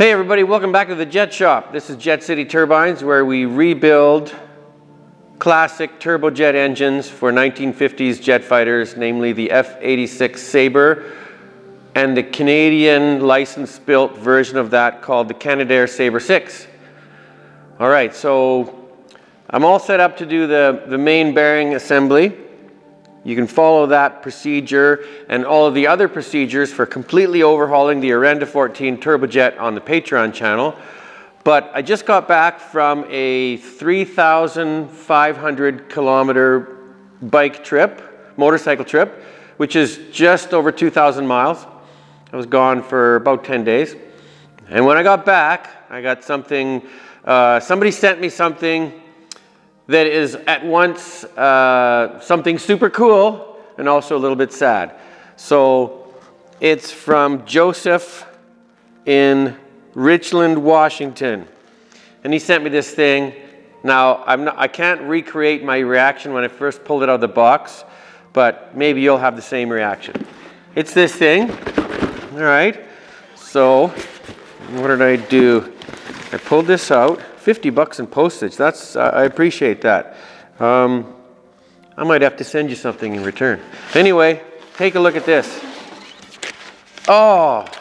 Hey everybody, welcome back to the Jet Shop. This is Jet City Turbines, where we rebuild classic turbojet engines for 1950s jet fighters, namely the F-86 Sabre and the Canadian license-built version of that called the Canadair Sabre 6. All right, so I'm all set up to do the main bearing assembly. You can follow that procedure and all of the other procedures for completely overhauling the Orenda 14 turbojet on the Patreon channel. But I just got back from a 3,500 kilometer bike trip, motorcycle trip, which is just over 2,000 miles. I was gone for about 10 days. And when I got back, I got something, somebody sent me something that is at once something super cool and also a little bit sad. So it's from Joseph in Richland, Washington. And he sent me this thing. Now, I can't recreate my reaction when I first pulled it out of the box, but maybe you'll have the same reaction. It's this thing. All right. So what did I do? I pulled this out. 50 bucks in postage. That's, I appreciate that. I might have to send you something in return. Anyway, take a look at this. Oh,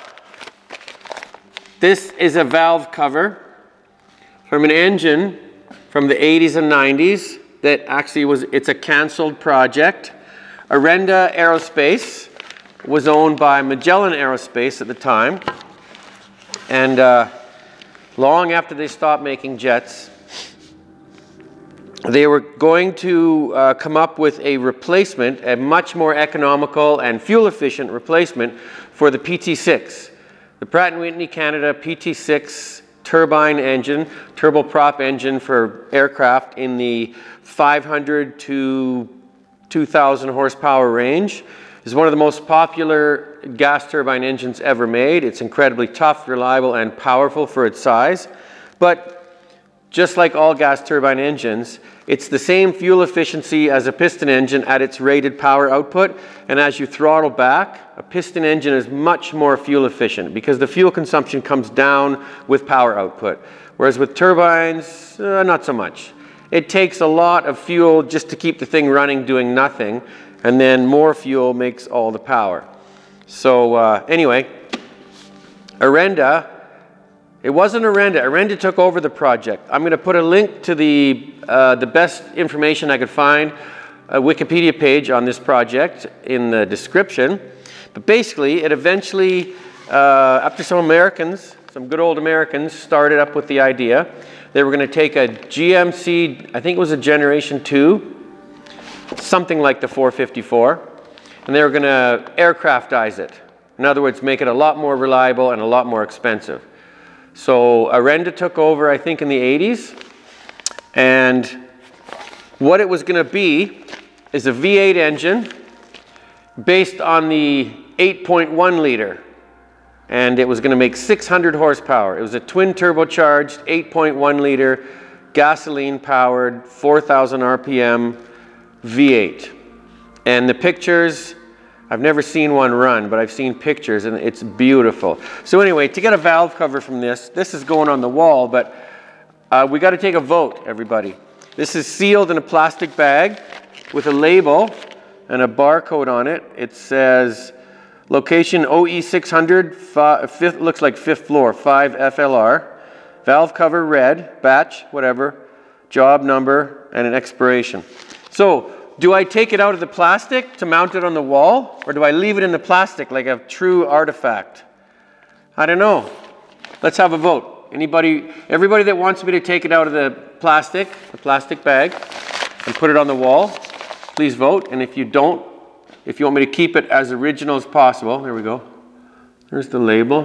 this is a valve cover from an engine from the 80s and 90s that actually it's a canceled project. Orenda Aerospace was owned by Magellan Aerospace at the time. And long after they stopped making jets, they were going to come up with a replacement, a much more economical and fuel-efficient replacement for the PT6. The Pratt & Whitney Canada PT6 turbine engine, turboprop engine for aircraft in the 500 to 2,000 horsepower range, is one of the most popular gas turbine engines ever made. It's incredibly tough, reliable, and powerful for its size. But just like all gas turbine engines, it's the same fuel efficiency as a piston engine at its rated power output. And as you throttle back, a piston engine is much more fuel efficient because the fuel consumption comes down with power output. Whereas with turbines, not so much. It takes a lot of fuel just to keep the thing running, doing nothing. And then more fuel makes all the power. So anyway, Orenda, it wasn't Orenda. Orenda took over the project. I'm going to put a link to the best information I could find, a Wikipedia page on this project in the description. But basically, it eventually, after some Americans, some good old Americans, started up with the idea, they were going to take a GMC, I think it was a Generation 2, something like the 454, and they were going to aircraftize it. In other words, make it a lot more reliable and a lot more expensive. So Orenda took over, I think, in the 80s, and what it was going to be is a V8 engine based on the 8.1 liter, and it was going to make 600 horsepower. It was a twin turbocharged 8.1 liter gasoline powered 4,000 RPM V8. And the pictures, I've never seen one run, but I've seen pictures and it's beautiful. So anyway, to get a valve cover from this is going on the wall, but we got to take a vote, everybody. This is sealed in a plastic bag with a label and a barcode on it. It says location OE600, looks like 5th floor, 5 FLR, valve cover red, batch, whatever, job number, and an expiration. So, do I take it out of the plastic to mount it on the wall, or do I leave it in the plastic like a true artifact? I don't know. Let's have a vote. Everybody that wants me to take it out of the plastic bag, and put it on the wall, please vote. And if you don't, if you want me to keep it as original as possible, there we go. There's the label.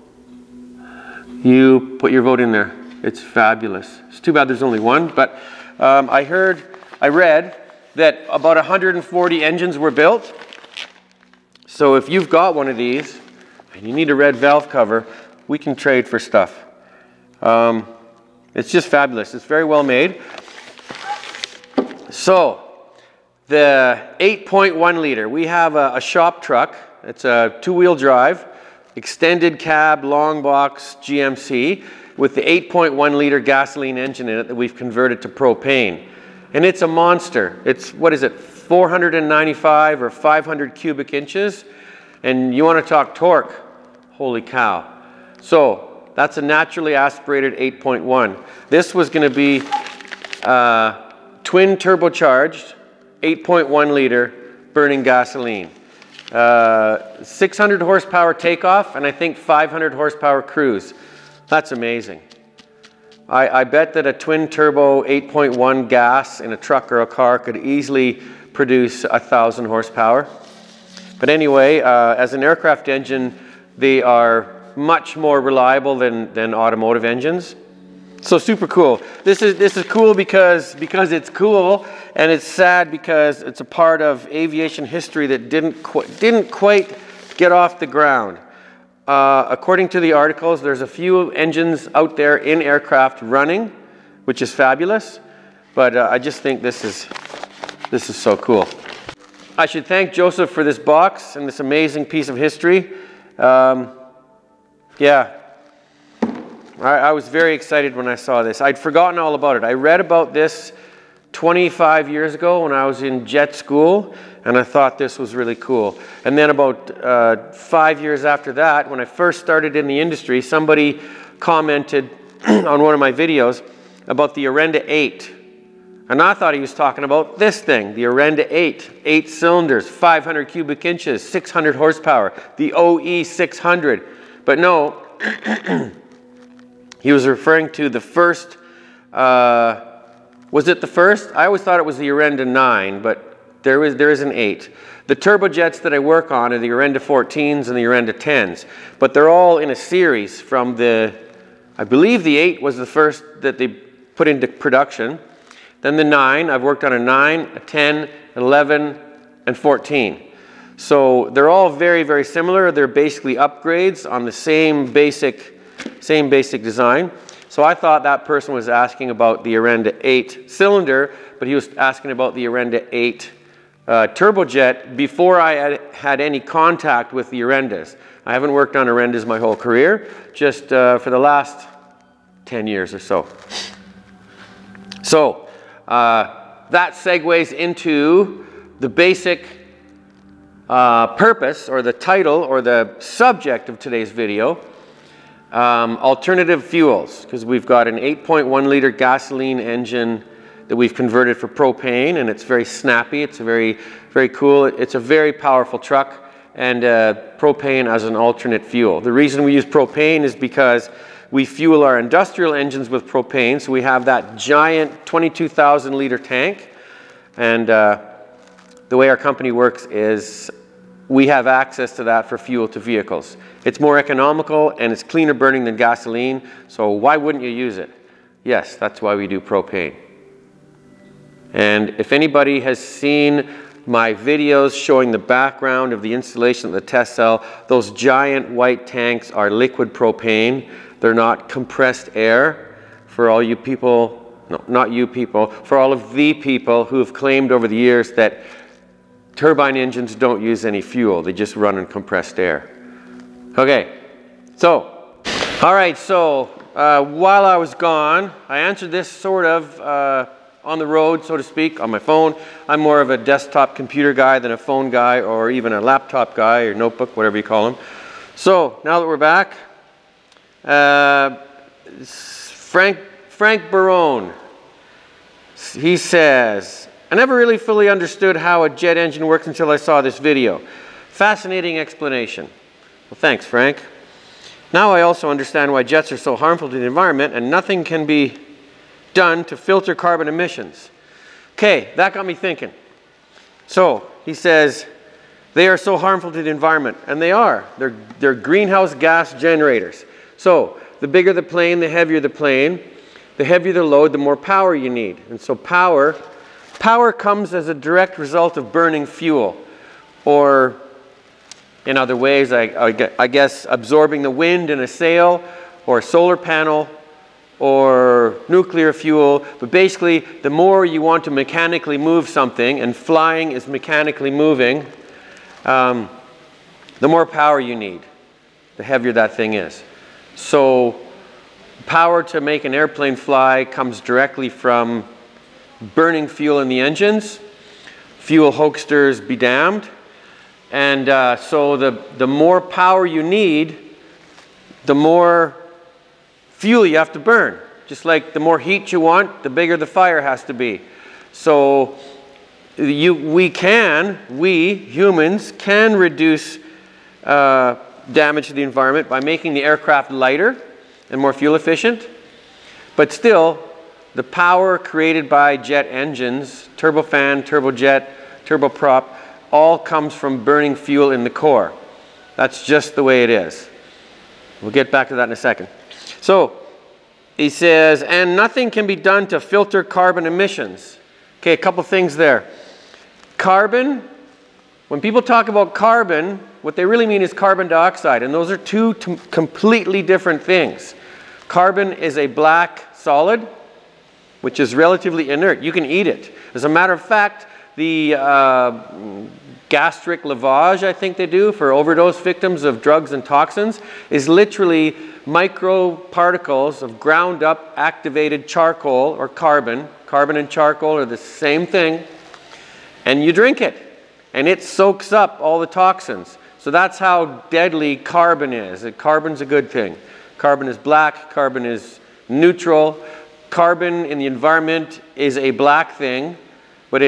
You put your vote in there. It's fabulous. It's too bad there's only one, but I read that about 140 engines were built. So if you've got one of these and you need a red valve cover, we can trade for stuff. It's just fabulous. It's very well made. So the 8.1 liter, we have a shop truck. It's a 2-wheel drive extended cab, long box GMC with the 8.1 liter gasoline engine in it that we've converted to propane. And it's a monster. It's, what is it, 495 or 500 cubic inches? And you want to talk torque? Holy cow. So that's a naturally aspirated 8.1. This was going to be twin turbocharged, 8.1 liter burning gasoline. 600 horsepower takeoff, and I think 500 horsepower cruise. That's amazing. I bet that a twin turbo 8.1 gas in a truck or a car could easily produce 1,000 horsepower. But anyway, as an aircraft engine, they are much more reliable than automotive engines. So super cool. This is cool because it's cool, and it's sad because it's a part of aviation history that didn't quite get off the ground. According to the articles, there's a few engines out there in aircraft running, which is fabulous. But I just think this is so cool. I should thank Joseph for this box and this amazing piece of history. Yeah. I was very excited when I saw this. I'd forgotten all about it. I read about this 25 years ago when I was in jet school, and I thought this was really cool. And then about 5 years after that, when I first started in the industry, somebody commented on one of my videos about the Orenda 8. And I thought he was talking about this thing, the Orenda 8. 8 cylinders, 500 cubic inches, 600 horsepower, the OE600. But no, he was referring to the first, was it the first? I always thought it was the Orenda 9, but there is an 8. The turbojets that I work on are the Orenda 14s and the Orenda 10s, but they're all in a series from the, I believe the 8 was the first that they put into production. Then the 9, I've worked on a 9, a 10, 11, and 14. So they're all very, very similar. They're basically upgrades on the same basic design. So I thought that person was asking about the Orenda 8 cylinder, but he was asking about the Orenda 8 turbojet before I had any contact with the Orendas. I haven't worked on Orendas my whole career, just for the last 10 years or so. So that segues into the basic purpose, or the title, or the subject of today's video. Alternative fuels, because we've got an 8.1 liter gasoline engine that we've converted for propane, and it's very snappy. It's very, very cool. It's a very powerful truck, and propane as an alternate fuel. The reason we use propane is because we fuel our industrial engines with propane, so we have that giant 22,000 liter tank, and the way our company works is we have access to that for fuel to vehicles. It's more economical and it's cleaner burning than gasoline, so why wouldn't you use it? Yes, that's why we do propane. And if anybody has seen my videos showing the background of the installation of the test cell, those giant white tanks are liquid propane. They're not compressed air. For all you people, no, not you people, for all of the people who have claimed over the years that turbine engines don't use any fuel. They just run on compressed air. Okay, so, all right, so while I was gone, I answered this sort of on the road, so to speak, on my phone. I'm more of a desktop computer guy than a phone guy, or even a laptop guy or notebook, whatever you call them. So, now that we're back, Frank Barone, he says, I never really fully understood how a jet engine works until I saw this video. Fascinating explanation. Well, thanks, Frank. Now I also understand why jets are so harmful to the environment and nothing can be done to filter carbon emissions. Okay, that got me thinking. So, he says, they are so harmful to the environment, and they are. They're greenhouse gas generators. So, the bigger the plane, the heavier the plane. The heavier the load, the more power you need. And so power comes as a direct result of burning fuel, or in other ways, I guess absorbing the wind in a sail, or a solar panel, or nuclear fuel. But basically, the more you want to mechanically move something, and flying is mechanically moving, the more power you need. the heavier that thing is. So power to make an airplane fly comes directly from burning fuel in the engines. Fuel hoaxsters be damned. And so the more power you need, the more fuel you have to burn. Just like the more heat you want, the bigger the fire has to be. So we humans can reduce damage to the environment by making the aircraft lighter and more fuel efficient. But still, the power created by jet engines, turbofan, turbojet, turboprop, all comes from burning fuel in the core. That's just the way it is. We'll get back to that in a second. So he says, and nothing can be done to filter carbon emissions. Okay, a couple things there. Carbon, when people talk about carbon, what they really mean is carbon dioxide, and those are two completely different things. Carbon is a black solid, which is relatively inert. You can eat it. As a matter of fact, the gastric lavage, I think they do, for overdose victims of drugs and toxins, is literally microparticles of ground up activated charcoal or carbon. Carbon and charcoal are the same thing. And you drink it. And it soaks up all the toxins. So that's how deadly carbon is. Carbon's a good thing. Carbon is black. Carbon is neutral. Carbon in the environment is a black thing, but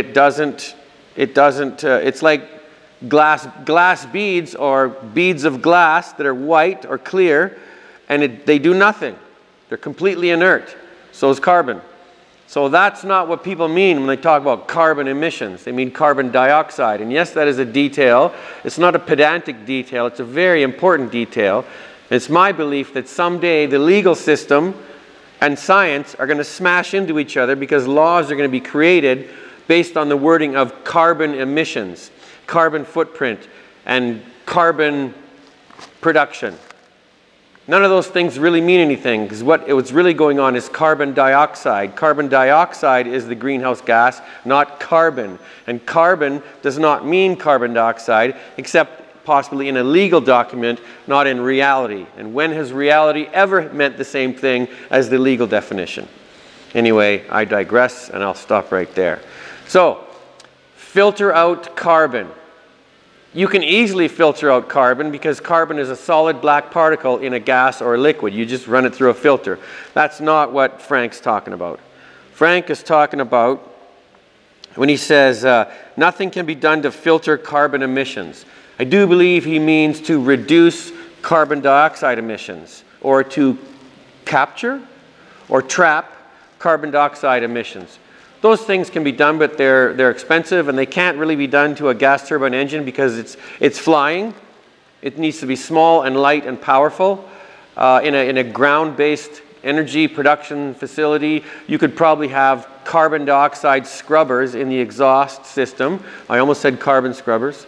it's like glass beads or beads of glass that are white or clear, and they do nothing. They're completely inert. So is carbon. So that's not what people mean when they talk about carbon emissions. They mean carbon dioxide. And yes, that is a detail. It's not a pedantic detail. It's a very important detail. It's my belief that someday the legal system and science are going to smash into each other because laws are going to be created based on the wording of carbon emissions, carbon footprint, and carbon production. None of those things really mean anything because what's really going on is carbon dioxide. Carbon dioxide is the greenhouse gas, not carbon. And carbon does not mean carbon dioxide except possibly in a legal document, not in reality. And when has reality ever meant the same thing as the legal definition? Anyway, I digress and I'll stop right there. So, filter out carbon. You can easily filter out carbon because carbon is a solid black particle in a gas or a liquid. You just run it through a filter. That's not what Frank's talking about. Frank is talking about when he says nothing can be done to filter carbon emissions. I do believe he means to reduce carbon dioxide emissions or to capture or trap carbon dioxide emissions. Those things can be done, but they're expensive, and they can't really be done to a gas turbine engine because it's flying. It needs to be small and light and powerful. In a ground-based energy production facility, you could probably have carbon dioxide scrubbers in the exhaust system. I almost said carbon scrubbers.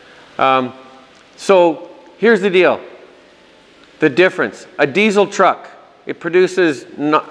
So here's the deal. The difference. A diesel truck, it produces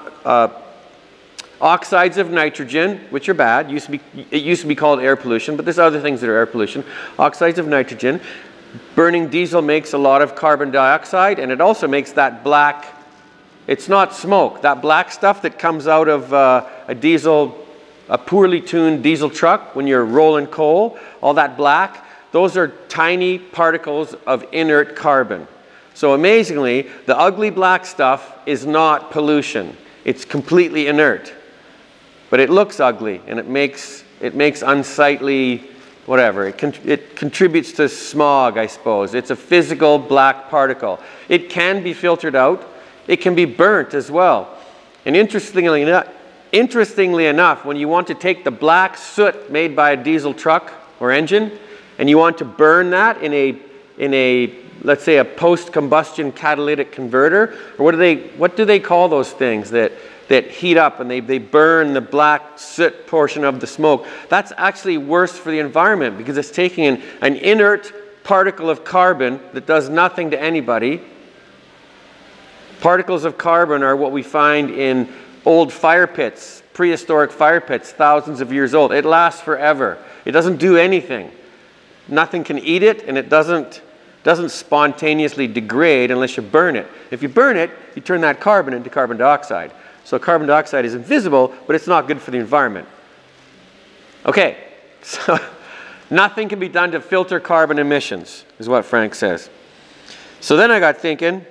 oxides of nitrogen, which are bad. It used to be called air pollution, but there's other things that are air pollution. Oxides of nitrogen. Burning diesel makes a lot of carbon dioxide, and it also makes that black, it's not smoke. That black stuff that comes out of a poorly tuned diesel truck when you're rolling coal, all that black, those are tiny particles of inert carbon. So amazingly, the ugly black stuff is not pollution. It's completely inert. But it looks ugly, and it makes unsightly, whatever. It contributes to smog, I suppose. It's a physical black particle. It can be filtered out. It can be burnt as well. And interestingly enough, when you want to take the black soot made by a diesel truck or engine, and you want to burn that in a let's say a post-combustion catalytic converter, or what do they call those things that heat up and they burn the black soot portion of the smoke? That's actually worse for the environment because it's taking an inert particle of carbon that does nothing to anybody. Particles of carbon are what we find in old fire pits, prehistoric fire pits, thousands of years old. It lasts forever. It doesn't do anything. Nothing can eat it, and it doesn't Doesn't spontaneously degrade unless you burn it. If you burn it, you turn that carbon into carbon dioxide. So carbon dioxide is invisible, but it's not good for the environment. Okay, so nothing can be done to filter carbon emissions, is what Frank says. So then I got thinking,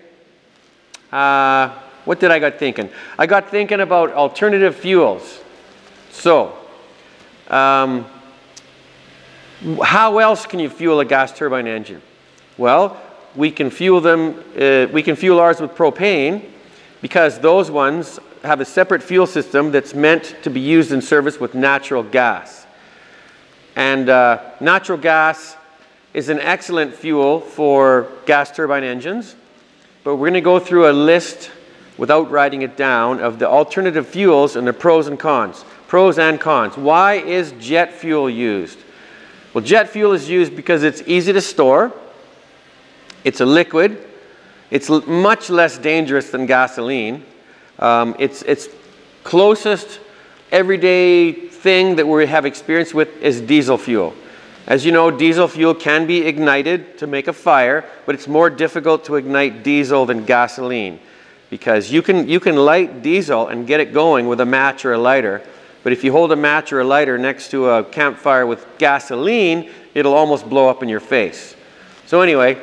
what did I got thinking? I got thinking about alternative fuels. So, how else can you fuel a gas turbine engine? Well, we can fuel them, we can fuel ours with propane because those ones have a separate fuel system that's meant to be used in service with natural gas. And natural gas is an excellent fuel for gas turbine engines, but we're going to go through a list without writing it down of the alternative fuels and the pros and cons. Pros and cons. Why is jet fuel used? Well, jet fuel is used because it's easy to store. It's a liquid. It's much less dangerous than gasoline. It's closest everyday thing that we have experience with is diesel fuel. As you know, diesel fuel can be ignited to make a fire, but it's more difficult to ignite diesel than gasoline because you can light diesel and get it going with a match or a lighter, but if you hold a match or a lighter next to a campfire with gasoline, it'll almost blow up in your face. So anyway,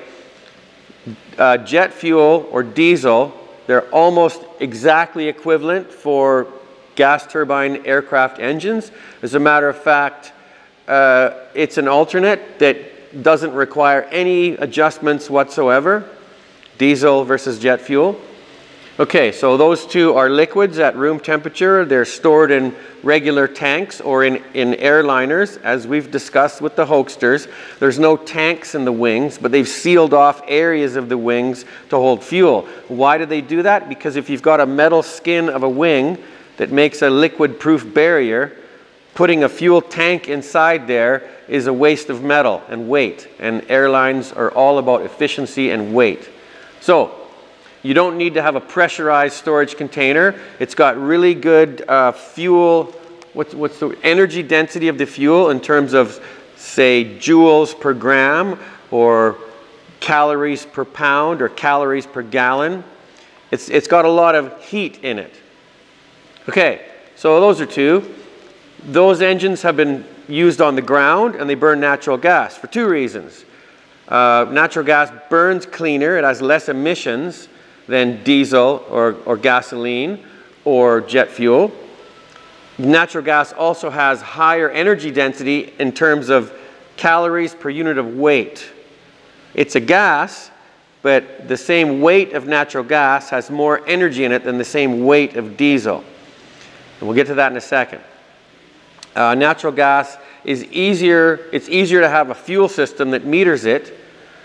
jet fuel or diesel, they're almost exactly equivalent for gas turbine aircraft engines. As a matter of fact, it's an alternate that doesn't require any adjustments whatsoever, diesel versus jet fuel. Okay, so those two are liquids at room temperature. They're stored in regular tanks or in airliners, as we've discussed with the hoaxsters. There's no tanks in the wings, but they've sealed off areas of the wings to hold fuel. Why do they do that? Because if you've got a metal skin of a wing that makes a liquid-proof barrier, putting a fuel tank inside there is a waste of metal and weight, and airlines are all about efficiency and weight. So, you don't need to have a pressurized storage container. It's got really good fuel, what's the energy density of the fuel in terms of, say, joules per gram or calories per pound or calories per gallon. It's got a lot of heat in it. Okay, so those are two. Those engines have been used on the ground and they burn natural gas for two reasons. Natural gas burns cleaner, it has less emissions than diesel or gasoline or jet fuel. Natural gas also has higher energy density in terms of calories per unit of weight. It's a gas, but the same weight of natural gas has more energy in it than the same weight of diesel. And we'll get to that in a second. Natural gas is easier, it's easier to have a fuel system that meters it,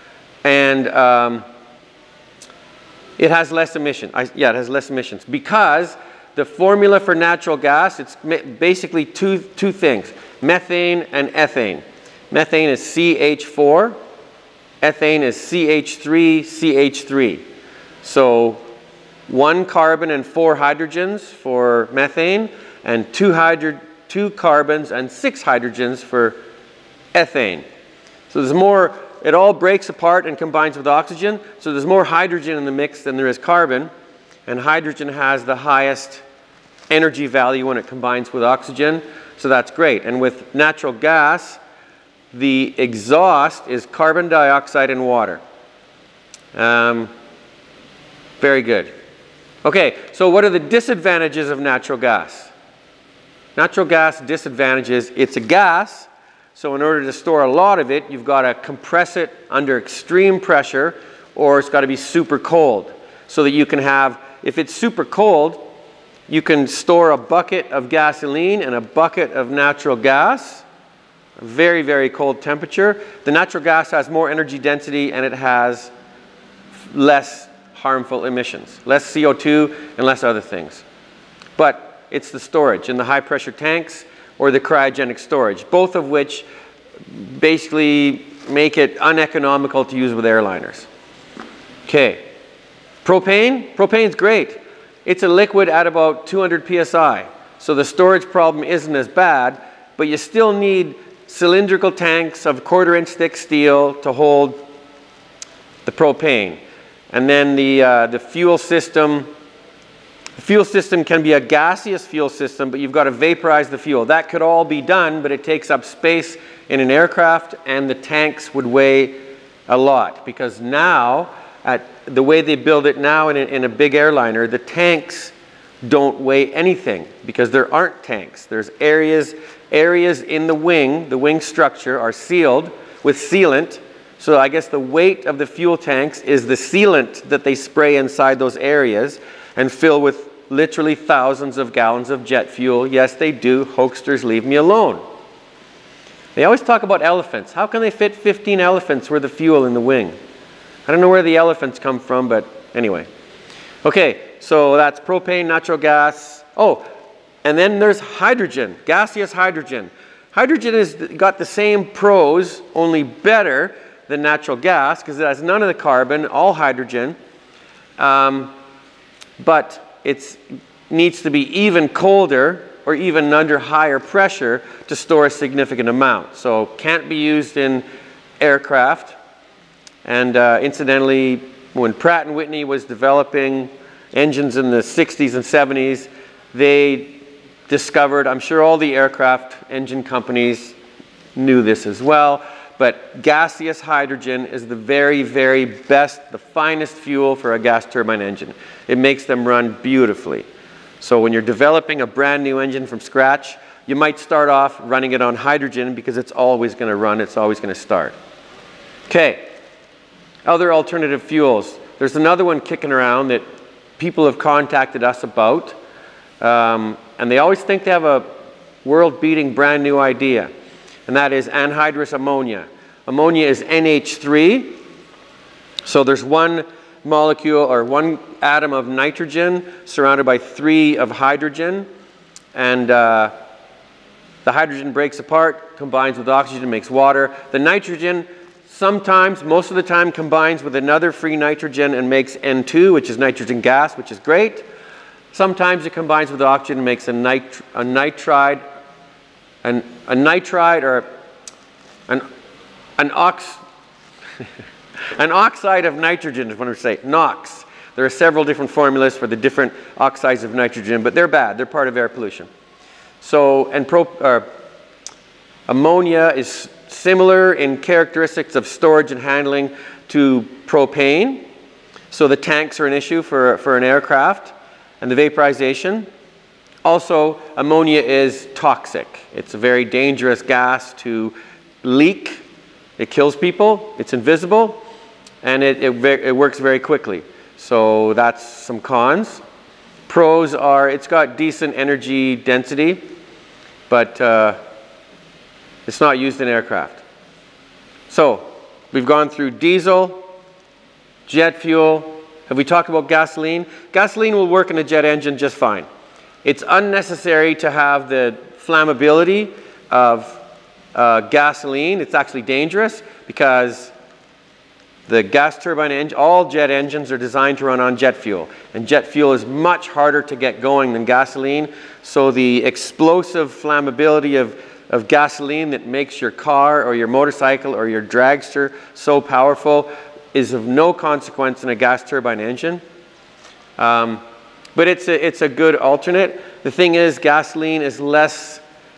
and it has less emissions. It has less emissions because the formula for natural gas, it's basically two things, methane and ethane. Methane is CH4, ethane is CH3CH3. So 1 carbon and 4 hydrogens for methane, and 2 carbons and 6 hydrogens for ethane. So there's more, it all breaks apart and combines with oxygen, so there's more hydrogen in the mix than there is carbon, and hydrogen has the highest energy value when it combines with oxygen, so that's great. And with natural gas, the exhaust is carbon dioxide and water. Very good. Okay, so what are the disadvantages of natural gas? Natural gas disadvantages, it's a gas, so in order to store a lot of it, you've got to compress it under extreme pressure, or it's got to be super cold. So that you can have, if it's super cold, you can store a bucket of gasoline and a bucket of natural gas, a very, very cold temperature. The natural gas has more energy density and it has less harmful emissions, less CO2 and less other things. But it's the storage in the high pressure tanks or the cryogenic storage, both of which basically make it uneconomical to use with airliners. Okay, propane's great. It's a liquid at about 200 psi, so the storage problem isn't as bad, but you still need cylindrical tanks of 1/4-inch thick steel to hold the propane. And then the fuel system. The fuel system can be a gaseous fuel system, but you've got to vaporize the fuel. That could all be done, but it takes up space in an aircraft, and the tanks would weigh a lot. Because now, the way they build it now in a big airliner, the tanks don't weigh anything because there aren't tanks. There's areas in the wing structure are sealed with sealant. So I guess the weight of the fuel tanks is the sealant that they spray inside those areas and fill with literally thousands of gallons of jet fuel. Yes, they do. Hoaxsters, leave me alone. They always talk about elephants. How can they fit 15 elephants worth of fuel in the wing? I don't know where the elephants come from, but anyway. Okay, so that's propane, natural gas. Oh, and then there's hydrogen, gaseous hydrogen. Hydrogen has got the same pros, only better than natural gas because it has none of the carbon, all hydrogen. But it needs to be even colder or even under higher pressure to store a significant amount. So can't be used in aircraft. And incidentally, when Pratt & Whitney was developing engines in the 60s and 70s, they discovered, I'm sure all the aircraft engine companies knew this as well, but gaseous hydrogen is the very, very best, the finest fuel for a gas turbine engine. It makes them run beautifully. So when you're developing a brand new engine from scratch, you might start off running it on hydrogen because it's always going to run, it's always going to start. Okay, other alternative fuels. There's another one kicking around that people have contacted us about, and they always think they have a world-beating brand new idea, and that is anhydrous ammonia. Ammonia is NH3, so there's one molecule or one atom of nitrogen surrounded by 3 of hydrogen, and the hydrogen breaks apart, combines with oxygen, makes water. The nitrogen sometimes, most of the time, combines with another free nitrogen and makes N2, which is nitrogen gas, which is great. Sometimes it combines with oxygen and makes an oxide of nitrogen is what I say, NOx. There are several different formulas for the different oxides of nitrogen, but they're bad. They're part of air pollution. So, ammonia is similar in characteristics of storage and handling to propane. So the tanks are an issue for an aircraft, and the vaporization. Also, ammonia is toxic. It's a very dangerous gas to leak. It kills people. It's invisible. And it works very quickly. So that's some cons. Pros are it's got decent energy density, but it's not used in aircraft. So we've gone through diesel, jet fuel. Have we talked about gasoline? Gasoline will work in a jet engine just fine. It's unnecessary to have the flammability of gasoline. It's actually dangerous because the gas turbine engine, all jet engines are designed to run on jet fuel. And jet fuel is much harder to get going than gasoline. So the explosive flammability of gasoline that makes your car or your motorcycle or your dragster so powerful is of no consequence in a gas turbine engine. But it's a good alternate. The thing is, gasoline is less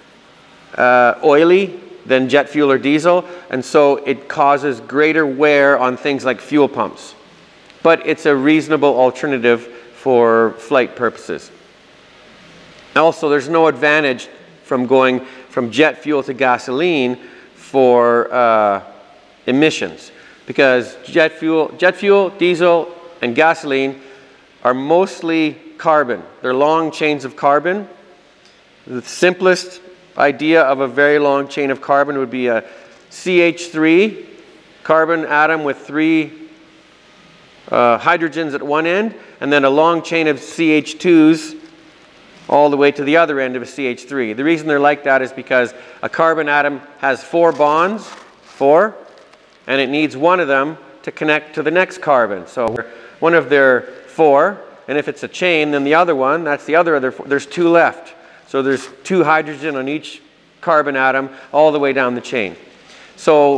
oily than jet fuel or diesel, and so it causes greater wear on things like fuel pumps. But it's a reasonable alternative for flight purposes. Also, there's no advantage from going from jet fuel to gasoline for emissions, because jet fuel, diesel, and gasoline are mostly carbon. They're long chains of carbon. The simplest idea of a very long chain of carbon would be a CH3 carbon atom with 3 hydrogens at one end, and then a long chain of CH2s all the way to the other end of a CH3. The reason they're like that is because a carbon atom has 4 bonds, and it needs one of them to connect to the next carbon. So one of their 4, and if it's a chain, then the other one, that's the other 4. There's 2 left. So there's 2 hydrogen on each carbon atom all the way down the chain. So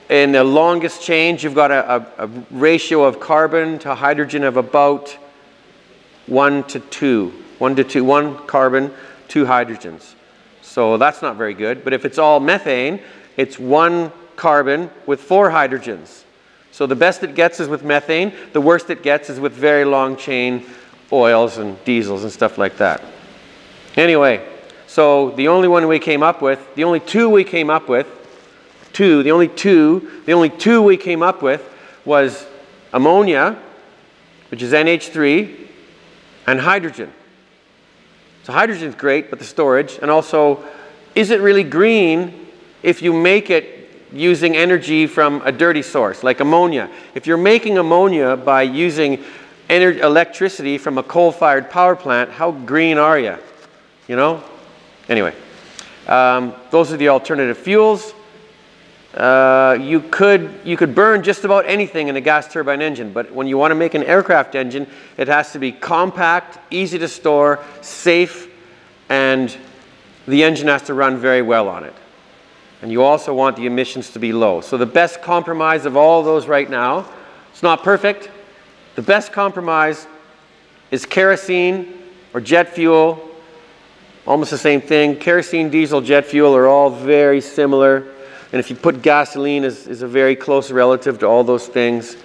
in the longest change, you've got a ratio of carbon to hydrogen of about 1 to 2. 1 to 2, 1 carbon, 2 hydrogens. So that's not very good. But if it's all methane, it's 1 carbon with 4 hydrogens. So the best it gets is with methane. The worst it gets is with very long chain oils and diesels and stuff like that. Anyway, so the only one we came up with, the only two we came up with, the only two we came up with was ammonia, which is NH3, and hydrogen. So hydrogen's great, but the storage, and also, is it really green if you make it using energy from a dirty source, like ammonia? If you're making ammonia by using electricity from a coal-fired power plant, how green are you? You know? Anyway, those are the alternative fuels. You could burn just about anything in a gas turbine engine, but when you want to make an aircraft engine, it has to be compact, easy to store, safe, and the engine has to run very well on it. And you also want the emissions to be low. So the best compromise of all those right now, it's not perfect. The best compromise is kerosene or jet fuel, almost the same thing. Kerosene, diesel, jet fuel are all very similar. And if you put gasoline is a very close relative to all those things.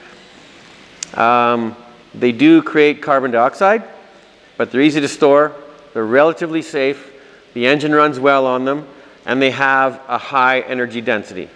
They do create carbon dioxide, but they're easy to store. They're relatively safe. The engine runs well on them, and they have a high energy density.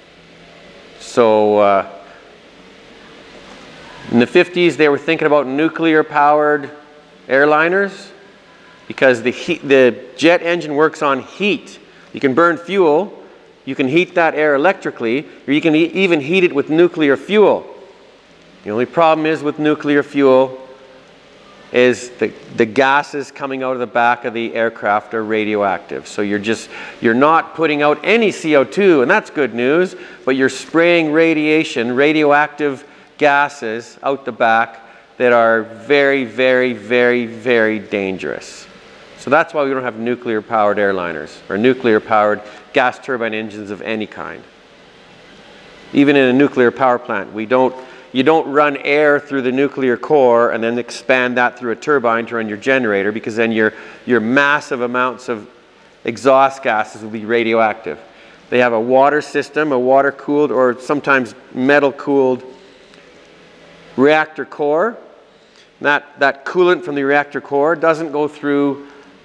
So in the 50s, they were thinking about nuclear-powered airliners because the jet engine works on heat. You can burn fuel. You can heat that air electrically, or you can even heat it with nuclear fuel. The only problem is with nuclear fuel is the gases coming out of the back of the aircraft are radioactive. So you're not putting out any CO2, and that's good news, but you're spraying radiation, radioactive gases out the back that are very, very, very, very dangerous. So that's why we don't have nuclear-powered airliners or nuclear-powered gas turbine engines of any kind. Even in a nuclear power plant, you don't run air through the nuclear core and then expand that through a turbine to run your generator, because then your massive amounts of exhaust gases will be radioactive. They have a water system, a water-cooled or sometimes metal-cooled reactor core. That coolant from the reactor core doesn't go through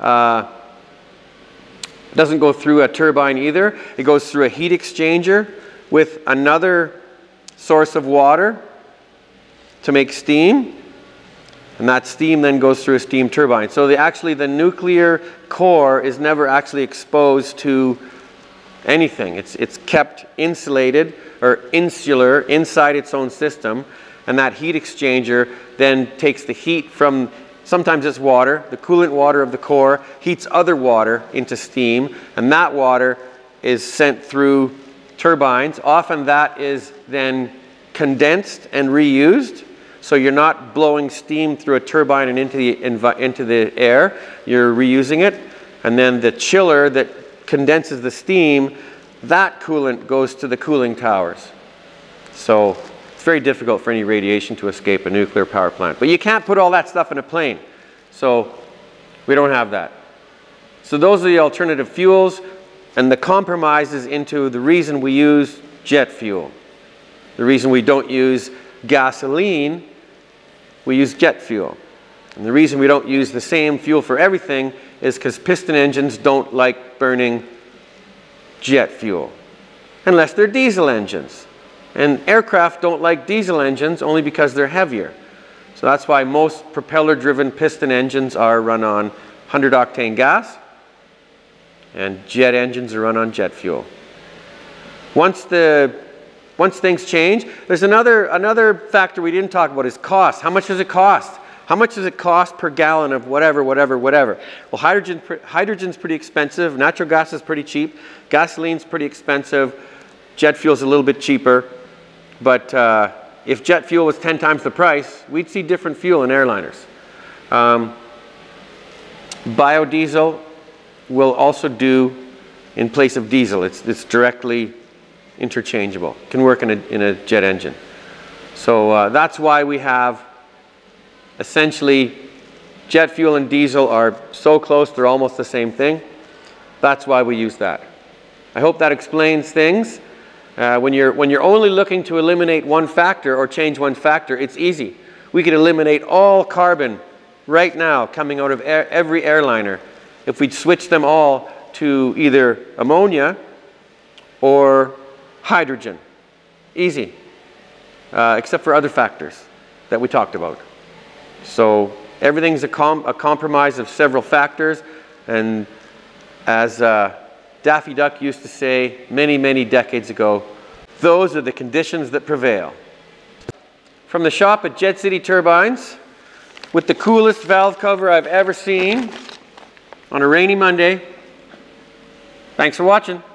a turbine either. It goes through a heat exchanger with another source of water to make steam, and that steam then goes through a steam turbine. So the nuclear core is never actually exposed to anything. It's kept insulated or insular inside its own system, and that heat exchanger then takes the heat from, sometimes it's water, the coolant water of the core heats other water into steam, and that water is sent through turbines. Often that is then condensed and reused, so you're not blowing steam through a turbine and into the air, you're reusing it. And then the chiller that condenses the steam, that coolant goes to the cooling towers. So it's very difficult for any radiation to escape a nuclear power plant. But you can't put all that stuff in a plane. So we don't have that. So those are the alternative fuels, and the compromises into the reason we use jet fuel. The reason we don't use gasoline, we use jet fuel. And the reason we don't use the same fuel for everything is because piston engines don't like burning jet fuel, unless they're diesel engines. And aircraft don't like diesel engines only because they're heavier. So that's why most propeller-driven piston engines are run on 100-octane gas, and jet engines are run on jet fuel. Once things change, there's another factor we didn't talk about is cost. How much does it cost? How much does it cost per gallon of whatever? Well, hydrogen's pretty expensive. Natural gas is pretty cheap. Gasoline's pretty expensive. Jet fuel's a little bit cheaper. But if jet fuel was 10 times the price, we'd see different fuel in airliners. Biodiesel will also do in place of diesel. It's directly interchangeable. It can work in a jet engine. So that's why we have essentially jet fuel and diesel are so close, they're almost the same thing. That's why we use that. I hope that explains things. When you're only looking to eliminate one factor or change one factor, it's easy. We could eliminate all carbon right now coming out of every airliner if we'd switch them all to either ammonia or hydrogen. Easy. Except for other factors that we talked about. So everything's a compromise of several factors, and as Daffy Duck used to say many, many decades ago, those are the conditions that prevail. From the shop at Jet City Turbines, with the coolest valve cover I've ever seen on a rainy Monday. Thanks for watching.